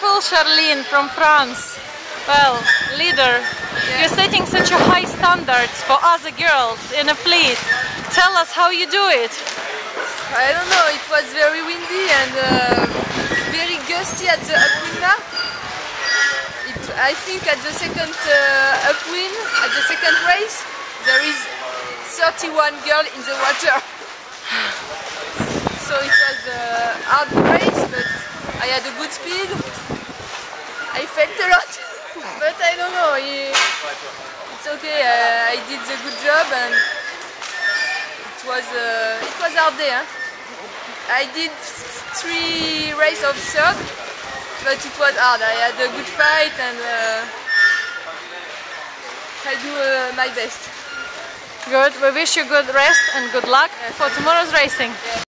beautiful Charline from France. Well, leader, you're setting such a high standards for other girls in a fleet. Tell us how you do it. I don't know, it was very windy and very gusty at the upwind mark. I think at the second upwind, at the second race, there is 31 girls in the water. So it was a hard race, but I had a good speed. I felt a lot, but I don't know, it's okay, I did the good job and it was a hard day. Huh? I did 3 races of third, but it was hard. I had a good fight and I do my best. Good, we wish you good rest and good luck for tomorrow's racing. Yeah.